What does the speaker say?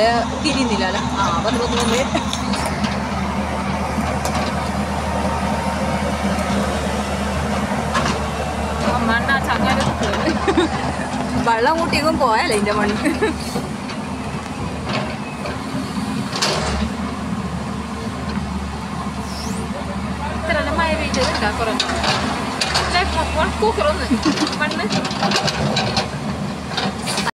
തിരിയുന്നില്ലല്ലോ. വന്ന് മണ്ണ ചങ്ങാല വെള്ളം കൂട്ടിയേക്കും പോയാലേ ഇതിന്റെ മണ്ണ്. ഇത്രല്ല മഴ പെയ്തത് ഉണ്ടാ കുറഞ്ഞു കൂക്കറൊന്ന് മണ്ണ്